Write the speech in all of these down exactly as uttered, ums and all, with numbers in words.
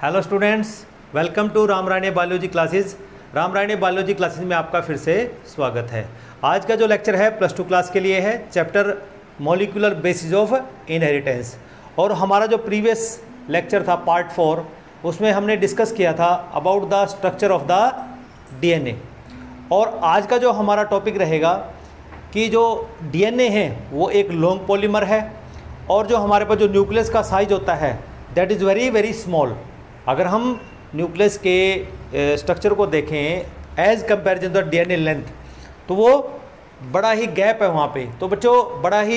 Hello students, welcome to Ramrane biology classes. Ramrane biology classes में आपका फिर से स्वागत है। आज का जो लेक्चर है प्लस टू क्लास के लिए है, chapter molecular basis of inheritance. और हमारा जो प्रीवियस लेक्चर था पार्ट फोर, उसमें हमने डिस्कस किया था about the structure of the DNA. और आज का जो हमारा टॉपिक रहेगा कि जो डीएनए है वो एक लॉन्ग पॉलीमर है, और जो हमारे पास जो न्यूक्लियस का साइज होता है that is very very small. अगर हम न्यूक्लियस के स्ट्रक्चर को देखें as comparison to the DNA length, तो वो बड़ा ही गैप है वहाँ पे। तो बच्चों बड़ा ही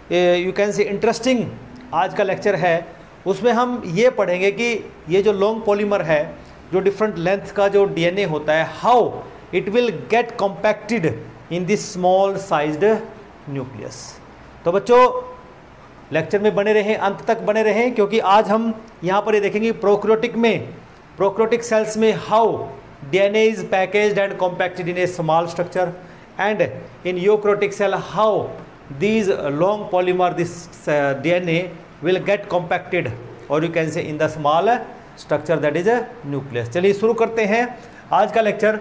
यू कैन से इंटरेस्टिंग आज का लेक्चर है। उसमें हम ये पढ़ेंगे कि ये जो लॉन्ग पॉलीमर है, जो डिफरेंट लेंथ का जो डीएनए होता है, how it will get compacted in this small sized nucleus. तो बच्चों लेक्चर में बने रहें, अंत तक बने रहें, क्योंकि आज हम यहाँ पर ये देखेंगे प्रोकैरियोटिक में, प्रोकैरियोटिक सेल्स में how DNA is packaged and compacted in a small structure, and in eukaryotic cell how these long polymer this uh, D N A will get compacted or you can say in the small structure that is a nucleus। चलिए शुरू करते हैं आज का lecture,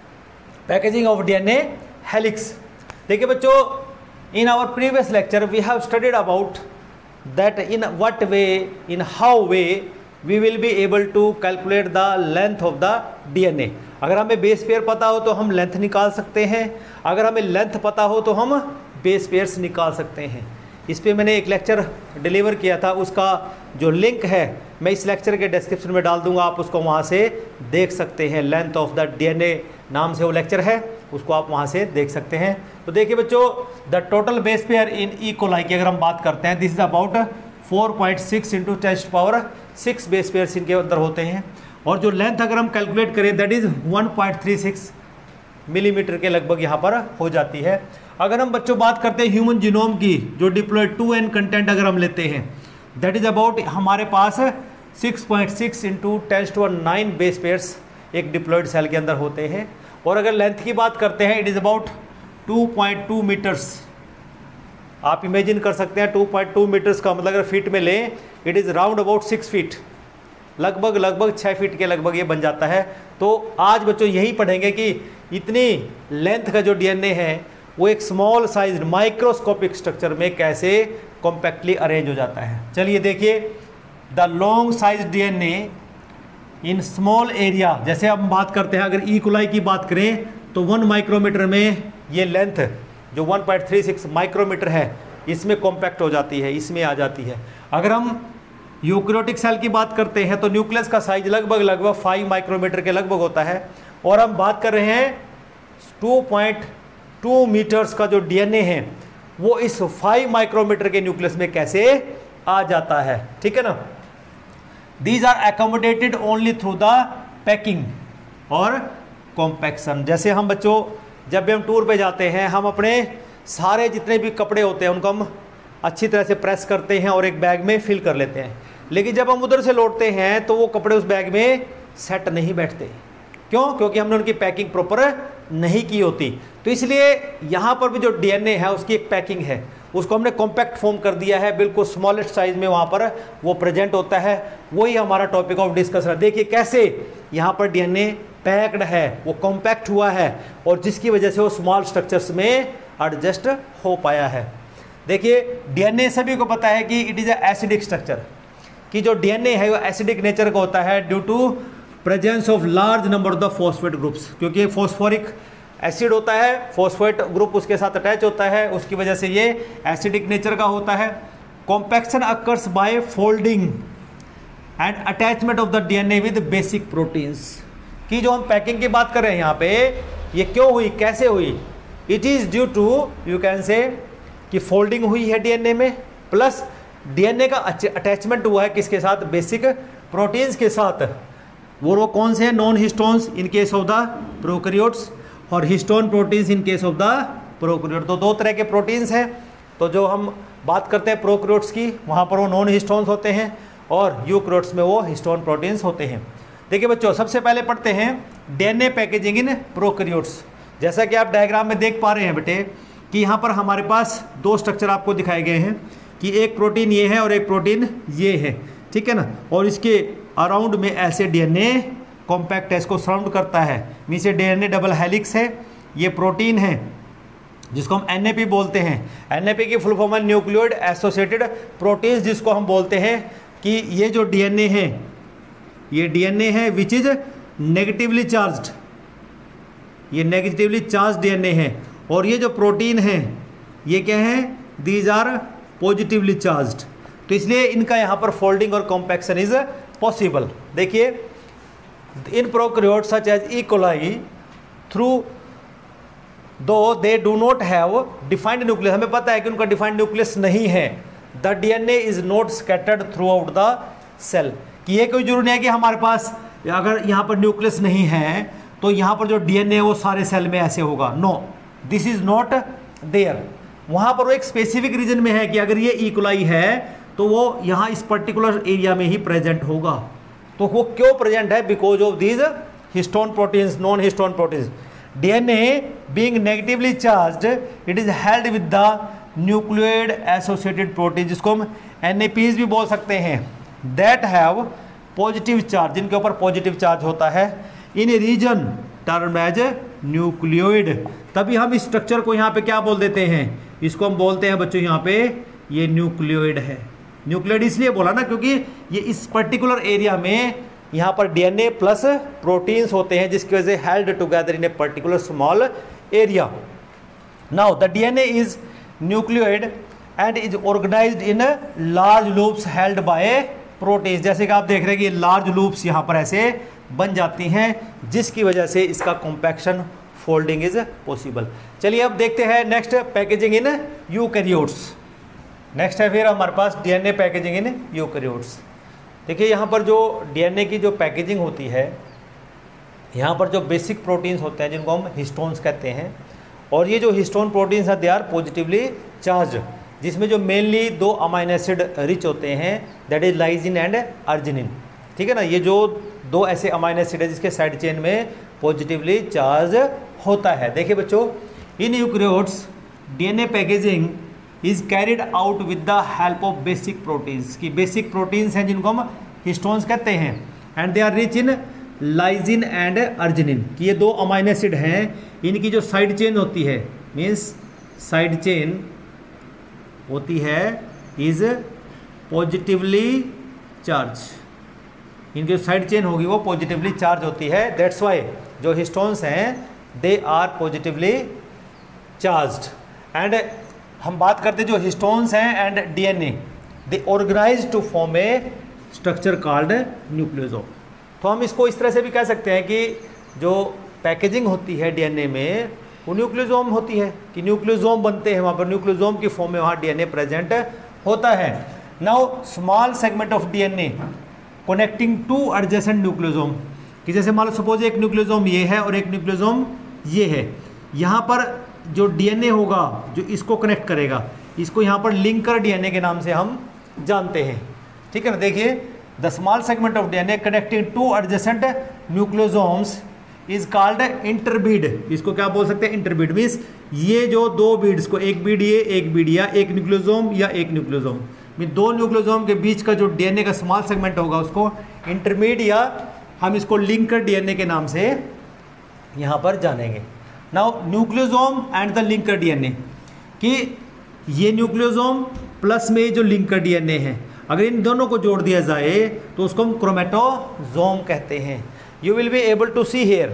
packaging of DNA helix. देखिए बच्चों, in our previous lecture we have studied about that in what way, in how way we will be able to calculate the length of the D N A। अगर हमें base pair पता हो तो हम length निकाल सकते हैं, अगर हमें लेंथ पता हो तो हम बेस पेयर्स निकाल सकते हैं। इस पे मैंने एक लेक्चर डिलीवर किया था, उसका जो लिंक है मैं इस लेक्चर के डिस्क्रिप्शन में डाल दूंगा, आप उसको वहाँ से देख सकते हैं। लेंथ ऑफ द डीएनए नाम से वो लेक्चर है, उसको आप वहाँ से देख सकते हैं। तो देखिए बच्चों, the total base pair in E coli की अगर हम बात करते हैं, this is about four point six into टेस्ट पावर सिक्स बेस पेयर्स इनके अंदर होते हैं। और जो लेंथ अगर हम कैलकुलेट करें that is one point three six millimetre के लगभग यहाँ पर हो जाती है। अगर हम बच्चों बात करते हैं ह्यूमन जीनोम की, जो डिप्लॉयड टू एन कंटेंट अगर हम लेते हैं दैट इज़ अबाउट हमारे पास सिक्स पॉइंट सिक्स इंटू टेस्ट टू नाइन बेस पेयर्स एक डिप्लॉयड सेल के अंदर होते हैं। और अगर लेंथ की बात करते हैं it is about two point two metres. आप इमेजिन कर सकते हैं टू पॉइंट टू मीटर्स का मतलब अगर फीट में लें it is round about six feet, लगभग लगभग छः फीट के लगभग ये बन जाता है। तो आज बच्चों यही पढ़ेंगे कि इतनी लेंथ का जो डीएनए है वो एक स्मॉल साइज माइक्रोस्कोपिक स्ट्रक्चर में कैसे कॉम्पैक्टली अरेंज हो जाता है। चलिए देखिए, the long size DNA in small area, जैसे हम बात करते हैं अगर ई कोलाई की बात करें तो वन माइक्रोमीटर में ये लेंथ जो one point three six micrometre है इसमें कॉम्पैक्ट हो जाती है, इसमें आ जाती है। अगर हम यूकैरियोटिक सेल की बात करते हैं तो न्यूक्लियस का साइज लगभग लगभग फाइव माइक्रोमीटर के लगभग होता है, और हम बात कर रहे हैं टू पॉइंट टू मीटर्स का जो डीएनए है वो इस फाइव माइक्रोमीटर के न्यूक्लियस में कैसे आ जाता है। ठीक है ना। These are accommodated only through the packing और कॉम्पैक्शन। जैसे हम बच्चों जब भी हम टूर पे जाते हैं, हम अपने सारे जितने भी कपड़े होते हैं उनको हम अच्छी तरह से प्रेस करते हैं और एक बैग में फिल कर लेते हैं, लेकिन जब हम उधर से लौटते हैं तो वो कपड़े उस बैग में सेट नहीं बैठते। क्यों? क्योंकि हमने उनकी पैकिंग प्रॉपर नहीं की होती। तो इसलिए यहाँ पर भी जो डीएनए है उसकी एक पैकिंग है, उसको हमने कॉम्पैक्ट फॉर्म कर दिया है, बिल्कुल स्मॉलेस्ट साइज में वहाँ पर वो प्रेजेंट होता है। वही हमारा टॉपिक ऑफ डिस्कशन है। देखिए कैसे यहाँ पर डीएनए पैक्ड है, वो कॉम्पैक्ट हुआ है, और जिसकी वजह से वो स्मॉल स्ट्रक्चर्स में एडजस्ट हो पाया है। देखिए डीएनए सभी को पता है कि it is a acidic structure, कि जो डीएनए है वो एसिडिक नेचर का होता है due to presence of large number of the phosphate groups. क्योंकि फॉस्फोरिक एसिड होता है, फॉस्फेट ग्रुप उसके साथ अटैच होता है, उसकी वजह से ये एसिडिक नेचर का होता है। Compaction occurs by folding and attachment of the DNA with basic proteins. की जो हम पैकिंग की बात कर रहे हैं यहाँ पे, ये क्यों हुई, कैसे हुई? It is due to you can say कि फोल्डिंग हुई है डीएनए में, प्लस डीएनए का अटैचमेंट हुआ है किसके साथ? बेसिक प्रोटीन्स के साथ। वो वो कौन से हैं? Non histones in case of the prokaryotes और histone proteins in case of the prokaryote. तो दो तरह के प्रोटीन्स हैं। तो जो हम बात करते हैं प्रोकैरियोट्स की, वहाँ पर वो नॉन हिस्टोन्स होते हैं, और यूकैरियोट्स में वो हिस्टोन प्रोटीन्स होते हैं। देखिए बच्चों, सबसे पहले पढ़ते हैं डीएनए पैकेजिंग इन प्रोकैरियोट्स। जैसा कि आप डायग्राम में देख पा रहे हैं बेटे कि यहाँ पर हमारे पास दो स्ट्रक्चर आपको दिखाए गए हैं कि एक प्रोटीन ये है और एक प्रोटीन ये है। ठीक है ना, और इसके अराउंड में ऐसे डीएनए कॉम्पैक्ट है, इसको सराउंड करता है, मीन्स ये डीएनए डबल हेलिक्स है, ये प्रोटीन है जिसको हम एन ए पी बोलते हैं। एन ए पी की फुल फॉर्म है न्यूक्लियोइड एसोसिएटेड प्रोटीन्स, जिसको हम बोलते हैं कि ये जो डीएनए है, ये डीएनए है विच इज नेगेटिवली चार्ज्ड, ये नेगेटिवली चार्ज डीएनए है, और ये जो प्रोटीन है ये क्या है, दीज आर पॉजिटिवली चार्ज्ड। तो इसलिए इनका यहाँ पर फोल्डिंग और कॉम्पैक्शन इज पॉसिबल। देखिए in prokaryote such as E coli through though they do not have defined nucleus, हमें पता है कि उनका डिफाइंड न्यूक्लियस नहीं है। The DNA is not scattered throughout the cell, कि ये कोई जरूरी नहीं है कि हमारे पास अगर यहाँ पर न्यूक्लियस नहीं है तो यहाँ पर जो डीएनए है वो सारे सेल में ऐसे होगा। No, this is not there. वहाँ पर वो एक स्पेसिफिक रीजन में है कि अगर ये ई कोलाई है तो वो यहाँ इस पर्टिकुलर एरिया में ही प्रेजेंट होगा। तो वो क्यों प्रेजेंट है, because of these histone proteins, non histone proteins. DNA being negatively charged, it is held with the nucleoid associated protein, जिसको हम एन ए पीज भी बोल सकते हैं, दैट हैव पॉजिटिव चार्ज, जिनके ऊपर पॉजिटिव चार्ज होता है, in region term as nucleoid. तभी हम इस स्ट्रक्चर को यहाँ पे क्या बोल देते हैं, इसको हम बोलते हैं बच्चों यहाँ पे ये न्यूक्लियोइड है। न्यूक्लियोइड इसलिए बोला ना क्योंकि ये इस पर्टिकुलर एरिया में यहाँ पर डीएनए प्लस प्रोटीन्स होते हैं, जिसकी वजह से held together in a particular small area. Now the DNA is nucleoid and is organised in large loops held by proteins. जैसे कि आप देख रहे हैं कि ये लार्ज लूप्स यहाँ पर ऐसे बन जाती हैं, जिसकी वजह से इसका कॉम्पैक्शन फोल्डिंग इज पॉसिबल। चलिए अब देखते हैं next packaging in eukaryotes. Next है फिर हमारे पास डीएनए पैकेजिंग इन यूकैरियोट्स। देखिए यहाँ पर जो डीएनए की जो पैकेजिंग होती है, यहाँ पर जो बेसिक प्रोटीन्स होते हैं जिनको हम हिस्टोन्स कहते हैं, और ये जो हिस्टोन प्रोटीन्स हैं दे आर पॉजिटिवली चार्ज, जिसमें जो मेनली दो अमाइनो एसिड रिच होते हैं, that is lysine and arginine. ठीक है ना, ये जो दो ऐसे अमाइनो एसिड है जिसके साइड चेन में पॉजिटिवली चार्ज होता है। देखिए बच्चों, in eukaryotes DNA packaging is carried out with the help of basic proteins, की बेसिक प्रोटीन्स हैं जिनको हम हिस्टोन्स कहते हैं, and they are rich in lysine and arginine, कि ये दो अमाइनो एसिड हैं, इनकी जो साइड चेन होती है, मीन्स साइड चेन होती है इज पॉजिटिवली चार्ज, इनकी जो साइड चेन होगी वो पॉजिटिवली चार्ज होती है। दैट्स वाई जो हिस्टोन्स हैं they are positively charged. And हम बात करते हैं जो हिस्टोन्स हैं and DNA, they organise to form a structure called nucleosome. तो हम इसको इस तरह से भी कह सकते हैं कि जो पैकेजिंग होती है डीएनए में वो न्यूक्लियोसोम होती है, कि न्यूक्लियोसोम बनते हैं वहाँ पर, न्यूक्लियोसोम की फॉर्म में वहाँ डीएनए प्रेजेंट होता है। Now small segment of DNA connecting to adjacent nucleosome, कि जैसे मान लो सपोज एक न्यूक्लियोसोम ये है और एक न्यूक्लियोसोम ये है, यहाँ पर जो डीएनए होगा जो इसको कनेक्ट करेगा, इसको यहाँ पर लिंकर डीएनए के नाम से हम जानते हैं। ठीक है ना, देखिए the small segment of DNA connecting to adjacent nucleosomes is called interbead. इसको क्या बोल सकते हैं, इंटरबीड। मीन्स ये जो दो बीड्स को, एक बीड ये एक बीड या एक न्यूक्लियोसोम या एक न्यूक्लियोसोम, मीन दो न्यूक्लियोसोम के बीच का जो डीएनए का स्मॉल सेगमेंट होगा उसको इंटरमीड या हम इसको लिंकर डीएनए के नाम से यहाँ पर जानेंगे। Now nucleosome and the linker DNA, कि ये न्यूक्लियोसोम प्लस में जो लिंकर डीएनए है, अगर इन दोनों को जोड़ दिया जाए तो उसको हम क्रोमेटोसोम कहते हैं। You will be able to see here.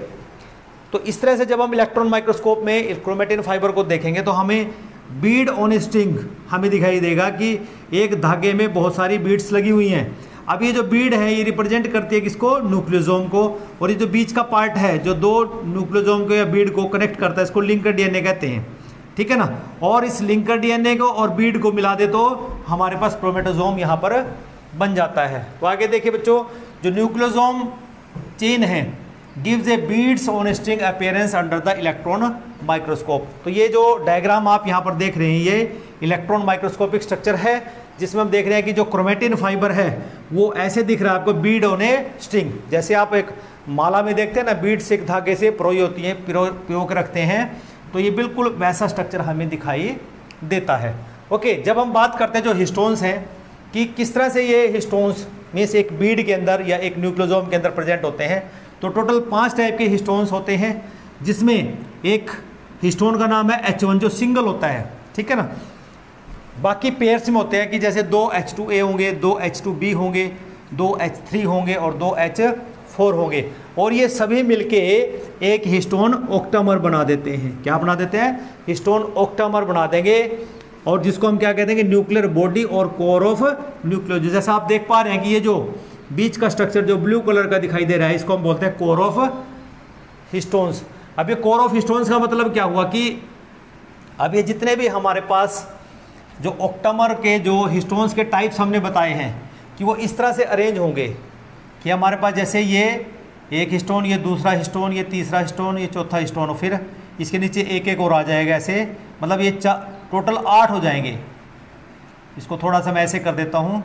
तो इस तरह से जब हम इलेक्ट्रॉन माइक्रोस्कोप में क्रोमेटिन फाइबर को देखेंगे तो हमें बीड ऑन स्ट्रिंग हमें दिखाई देगा कि एक धागे में बहुत सारी बीड्स लगी हुई हैं। अब ये जो बीड है ये रिप्रेजेंट करती है किसको, न्यूक्लियोसोम को, और ये जो बीच का पार्ट है जो दो न्यूक्लियोसोम को या बीड को कनेक्ट करता है इसको लिंकर डीएनए कहते हैं। ठीक है ना, और इस लिंकर डीएनए को और बीड को मिला दे तो हमारे पास क्रोमेटोसोम यहाँ पर बन जाता है। तो आगे देखिए बच्चों, जो न्यूक्लियोसोम चेन है gives a beads on string appearance under the electron microscope. तो ये जो डायग्राम आप यहाँ पर देख रहे हैं ये इलेक्ट्रॉन माइक्रोस्कोपिक स्ट्रक्चर है, जिसमें हम देख रहे हैं कि जो क्रोमेटिन फाइबर है वो ऐसे दिख रहा है आपको, बीड ऑन ए स्ट्रिंग। जैसे आप एक माला में देखते हैं ना, बीड्स एक धागे से पिरोई होती हैं, पिरो पिरो के रखते हैं, तो ये बिल्कुल वैसा स्ट्रक्चर हमें दिखाई देता है। ओके, जब हम बात करते हैं जो हिस्टोन्स हैं कि किस तरह से ये हिस्टोन्स मीन्स एक बीड के अंदर या एक न्यूक्लियोसोम के अंदर प्रेजेंट होते हैं। तो टोटल पांच टाइप के हिस्टोन्स होते हैं, जिसमें एक हिस्टोन का नाम है एच वन जो सिंगल होता है, ठीक है ना। बाकी पेयर्स में होते हैं कि जैसे दो एच टू ए होंगे, दो एच टू बी होंगे, दो एच थ्री होंगे और दो एच फोर होंगे, और ये सभी मिलके एक हिस्टोन ऑक्टामर बना देते हैं। क्या बना देते हैं? हिस्टोन ऑक्टामर बना देंगे, और जिसको हम क्या कहते हैं कि न्यूक्लियर बॉडी और कोर ऑफ न्यूक्लियोज। जैसा आप देख पा रहे हैं कि ये जो बीच का स्ट्रक्चर जो ब्लू कलर का दिखाई दे रहा है, इसको हम बोलते हैं कोर ऑफ हिस्टोन्स। अब ये कोर ऑफ हिस्टोन्स का मतलब क्या हुआ कि अब ये जितने भी हमारे पास जो ऑक्टामर के जो हिस्टोन्स के टाइप्स हमने बताए हैं कि वो इस तरह से अरेंज होंगे कि हमारे पास जैसे ये एक हिस्टोन, ये दूसरा हिस्टोन, ये तीसरा हिस्टोन, ये चौथा हिस्टोन, और फिर इसके नीचे एक एक और आ जाएगा ऐसे, मतलब ये टोटल आठ हो जाएंगे। इसको थोड़ा सा मैं ऐसे कर देता हूँ,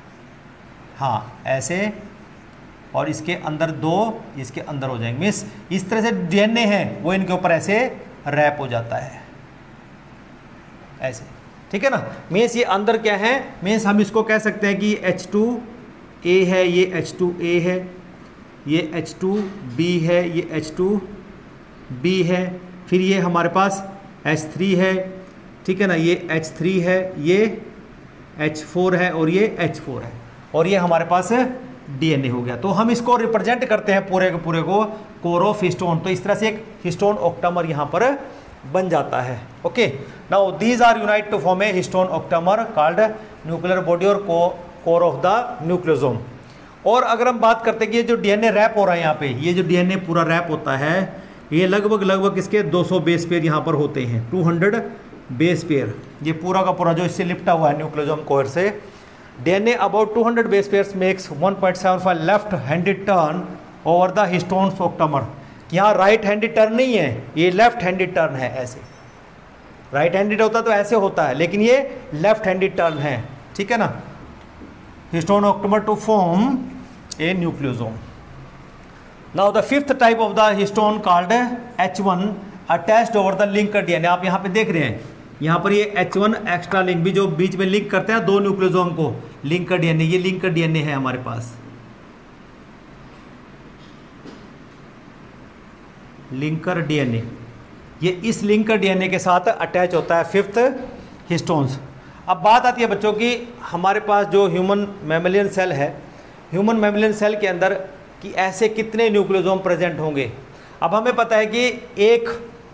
हाँ ऐसे, और इसके अंदर दो, इसके अंदर हो जाएंगे। मीन्स इस तरह से डीएनए है वो इनके ऊपर ऐसे रैप हो जाता है ऐसे, ठीक है ना। मीन्स ये अंदर क्या है, मीन्स हम इसको कह सकते हैं कि एच टू ए है, ये एच टू ए है, ये एच टू बी है, ये एच टू बी है, फिर ये हमारे पास एच थ्री है, ठीक है ना, ये एच थ्री है, ये एच फोर है और ये एच फोर है, और ये हमारे पास डीएनए हो गया। तो हम इसको रिप्रेजेंट करते हैं पूरे के पूरे को कोर ऑफ हिस्टोन। तो इस तरह से एक हिस्टोन ऑक्टामर यहाँ पर बन जाता है। Okay, now these are unite to form a histone octamer called nuclear body और कोर ऑफ द न्यूक्लियोसोम। और अगर हम बात करते हैं कि ये जो डीएनए रैप हो रहा है यहाँ पे, ये जो डीएनए पूरा रैप होता है, ये लगभग लगभग इसके दो सौ बेस पेयर यहाँ पर होते हैं, दो सौ बेस पेयर, ये पूरा का पूरा जो इससे लिपटा हुआ है न्यूक्लियोसोम कोर से। डीएनए अबाउट दो सौ base pairs makes one point seven five left handed turn over the histones octamer. यहाँ राइट हैंडेड टर्न नहीं है, ये लेफ्ट हैंडेड टर्न है। ऐसे राइट हैंडेड होता तो ऐसे होता है, लेकिन ये लेफ्ट हैंडेड टर्न है, ठीक है ना। Histone octamer to form a nucleosome. Now the fifth type of the histone called H one attached over the linker DNA. आप यहाँ पे देख रहे हैं, यहाँ पर ये एच वन एक्स्ट्रा लिंक भी जो बीच में लिंक करते हैं दो न्यूक्लियोसोम को, लिंकर डीएनए, ये लिंकर डीएनए है हमारे पास, लिंकर डीएनए, ये इस लिंकर डीएनए के साथ अटैच होता है फिफ्थ हिस्टोन्स। अब बात आती है बच्चों की हमारे पास जो ह्यूमन मैमेलियन सेल है, ह्यूमन मैमेलियन सेल के अंदर कि ऐसे कितने न्यूक्लियोसोम प्रेजेंट होंगे। अब हमें पता है कि एक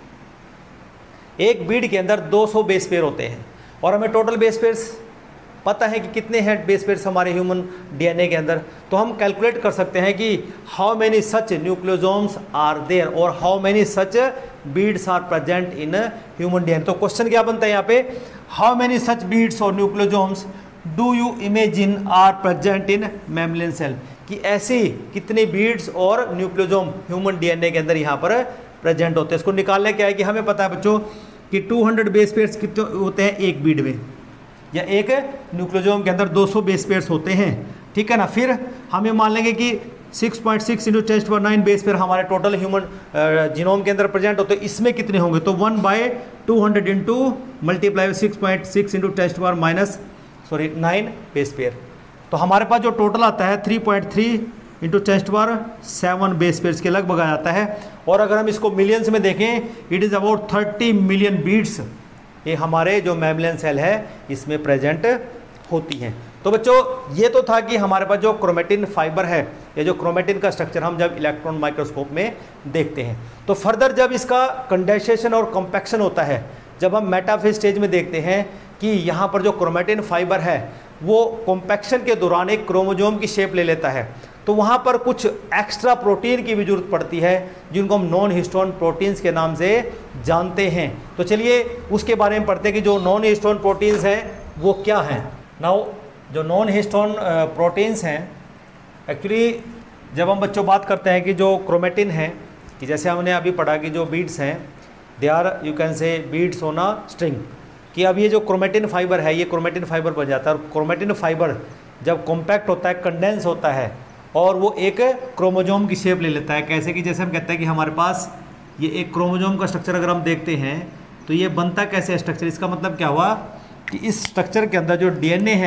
एक बीड के अंदर दो सौ बेस पेयर होते हैं, और हमें टोटल बेस पेयर्स पता है कि कितने हैं बेस पेयर्स हमारे ह्यूमन डीएनए के अंदर। तो हम कैलकुलेट कर सकते हैं कि how many such nucleosomes are there और how many such beads are present in human DNA. तो क्वेश्चन क्या बनता है यहाँ पे, हाउ मेनी सच बीड्स और nucleosomes do you imagine are present in mammalian cell, कि ऐसे कितने बीड्स और न्यूक्लियोसोम ह्यूमन डीएनए के अंदर यहाँ पर प्रेजेंट होते हैं। इसको निकालने क्या है कि हमें पता है बच्चों कि दो सौ बेस पेयर्स कितने होते हैं एक बीड में, या एक न्यूक्लियोसोम के अंदर दो सौ बेस पेयर्स होते हैं, ठीक है ना। फिर हमें मान लेंगे कि छह पॉइंट छह इंटू टेस्ट पर नाइन बेस पेयर हमारे टोटल ह्यूमन जीनोम के अंदर प्रेजेंट होते हैं, इसमें कितने होंगे, तो one by two hundred into multiply six point six into टेस्ट पर minus sorry nine base pair. तो हमारे पास जो टोटल आता है थ्री पॉइंट थ्री इंटू टेस्ट बार सेवन बेस पेयर्स के लगभग आ जाता है। और अगर हम इसको मिलियंस में देखें, it is about thirty million beads ये हमारे जो मैमेलियन सेल है इसमें प्रेजेंट होती हैं। तो बच्चों ये तो था कि हमारे पास जो क्रोमेटिन फाइबर है, ये जो क्रोमेटिन का स्ट्रक्चर हम जब इलेक्ट्रॉन माइक्रोस्कोप में देखते हैं, तो फर्दर जब इसका कंडेंसेशन और कॉम्पैक्शन होता है, जब हम मेटाफेज स्टेज में देखते हैं कि यहाँ पर जो क्रोमेटिन फाइबर है वो कॉम्पैक्शन के दौरान एक क्रोमोजोम की शेप ले लेता है, तो वहाँ पर कुछ एक्स्ट्रा प्रोटीन की भी जरूरत पड़ती है जिनको हम नॉन हिस्टोन प्रोटीन्स के नाम से जानते हैं। तो चलिए उसके बारे में पढ़ते हैं कि जो नॉन हिस्टोन प्रोटीन्स हैं वो क्या हैं। नाउ जो नॉन हिस्टोन प्रोटीन्स हैं, एक्चुअली जब हम बच्चों बात करते हैं कि जो क्रोमेटिन है, कि जैसे हमने अभी पढ़ा कि जो बीड्स हैं they are you can say beads on a string, कि अब ये जो क्रोमेटिन फाइबर है ये क्रोमेटिन फाइबर बन जाता है, और क्रोमेटिन फाइबर जब कॉम्पैक्ट होता है, कंडेंस होता है, और वो एक क्रोमोजोम की शेप ले लेता है। कैसे कि जैसे हम कहते हैं कि हमारे पास ये एक क्रोमोजोम का स्ट्रक्चर अगर हम देखते हैं तो ये बनता कैसे है स्ट्रक्चर, इसका मतलब क्या हुआ कि इस स्ट्रक्चर के अंदर जो डीएनए है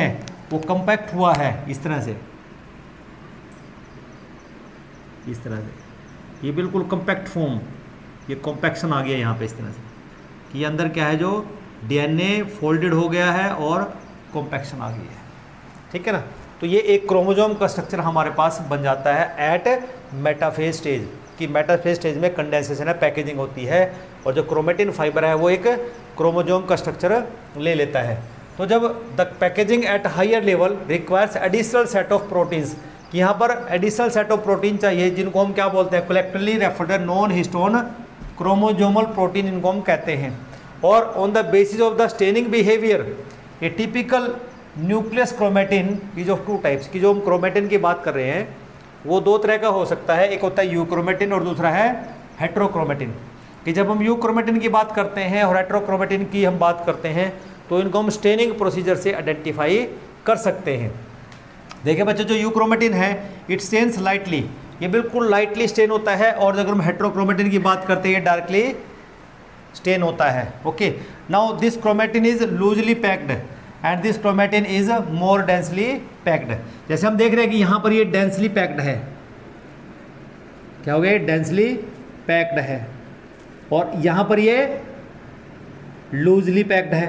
वो कंपैक्ट हुआ है इस तरह से, इस तरह से ये बिल्कुल कंपैक्ट फॉर्म, ये कॉम्पैक्शन आ गया यहाँ पे इस तरह से कि ये अंदर क्या है, जो डीएनए फोल्डेड हो गया है और कॉम्पैक्शन आ गई है, ठीक है ना। तो ये एक क्रोमोसोम का स्ट्रक्चर हमारे पास बन जाता है एट मेटाफेज स्टेज, कि मेटाफेज स्टेज में कंडेंसेशन है, पैकेजिंग होती है, और जो क्रोमेटिन फाइबर है वो एक क्रोमोसोम का स्ट्रक्चर ले लेता है। तो जब the packaging at higher level requires additional set of proteins, कि यहाँ पर एडिशनल सेट ऑफ प्रोटीन चाहिए, जिनको हम क्या बोलते हैं, collectively referred non histone chromosomal protein, इनको हम कहते हैं। और on the basis of the staining behaviour a typical nucleus chromatin is of two types, की जो हम क्रोमेटिन की बात कर रहे हैं वो दो तरह का हो सकता है, एक होता है यूक्रोमेटिन और दूसरा है हेट्रोक्रोमेटिन। कि जब हम यूक्रोमेटिन की बात करते हैं और हेट्रोक्रोमेटिन की हम बात करते हैं तो इनको हम स्टेनिंग प्रोसीजर से आइडेंटिफाई कर सकते हैं। देखिए बच्चों, जो यूक्रोमेटिन है इट स्टेन्स लाइटली, ये बिल्कुल लाइटली स्टेन होता है, और अगर हम हेट्रोक्रोमेटिन की बात करते हैं डार्कली स्टेन होता है। Okay, now this chromatin is loosely packed and this chromatin is more densely packed. जैसे हम देख रहे हैं कि यहाँ पर ये डेंसली पैक्ड है, क्या हो गया, डेंसली पैक्ड है, और यहाँ पर ये लूजली पैक्ड है।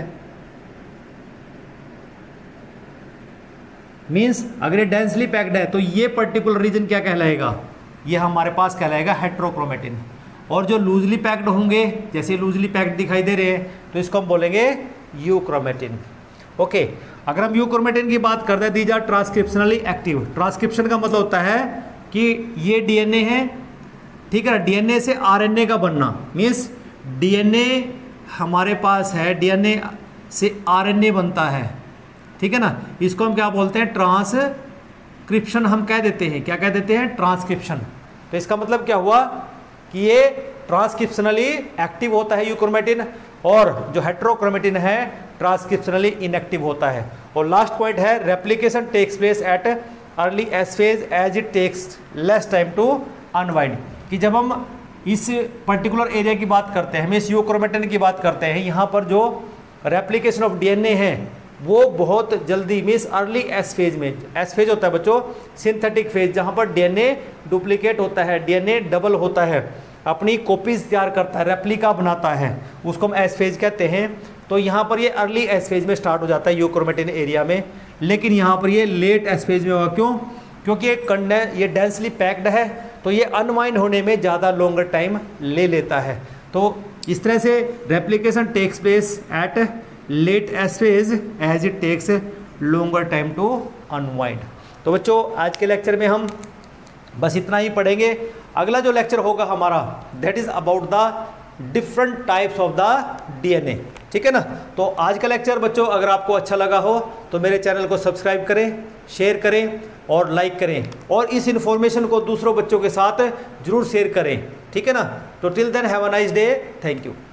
मीन्स अगर ये डेंसली पैक्ड है तो ये पर्टिकुलर रीजन क्या कहलाएगा, ये हमारे पास कहलाएगा हेट्रोक्रोमेटिन। और जो लूजली पैक्ड होंगे, जैसे लूजली पैक्ड दिखाई दे रहे हैं, तो इसको हम बोलेंगे यूक्रोमेटिन। ओके, अगर हम यूक्रोमेटिन की बात करते हैं, these are transcriptionally active. Transcription का मतलब होता है कि ये डीएनए है, ठीक है ना, डीएनए से आरएनए का बनना, मीन्स डीएनए हमारे पास है, डीएनए से आरएनए बनता है, ठीक है ना। इसको हम क्या बोलते हैं, ट्रांसक्रिप्शन हम कह देते हैं, क्या कह देते हैं, ट्रांसक्रिप्शन। तो इसका मतलब क्या हुआ कि ये ट्रांसक्रिप्शनली एक्टिव होता है यूक्रोमेटिन, और जो हेट्रोक्रोमेटिन है ट्रांसक्रिप्शनली इनएक्टिव होता है। और लास्ट पॉइंट है replication takes place at early S phase as it takes less time to unwind. कि जब हम इस पर्टिकुलर एरिया की बात करते हैं, हम इस यूक्रोमेटिन की बात करते हैं, यहाँ पर जो रेप्लिकेशन ऑफ डीएनए है वो बहुत जल्दी, मीन्स अर्ली एस फेज में, एस फेज होता है बच्चों सिंथेटिक फेज, जहाँ पर डीएनए डुप्लीकेट होता है, डीएनए डबल होता है, अपनी कॉपीज तैयार करता है, रेप्लिका बनाता है, उसको हम एस फेज कहते हैं। तो यहाँ पर ये अर्ली एस फेज में स्टार्ट हो जाता है यूक्रोमेटिन एरिया में, लेकिन यहाँ पर ये लेट एस फेज में होगा। क्यों? क्योंकि ये कंडे ये डेंसली पैक्ड है, तो ये अनवाइंड होने में ज़्यादा लॉन्गर टाइम ले लेता है। तो इस तरह से replication takes place at late S phase as it takes longer time to unwind. तो बच्चों आज के लेक्चर में हम बस इतना ही पढ़ेंगे। अगला जो लेक्चर होगा हमारा that is about the different types of the DNA, ठीक है ना। तो आज का लेक्चर बच्चों अगर आपको अच्छा लगा हो तो मेरे चैनल को सब्सक्राइब करें, शेयर करें और लाइक करें, और इस इन्फॉर्मेशन को दूसरों बच्चों के साथ जरूर शेयर करें, ठीक है ना। तो till then have a nice day, thank you.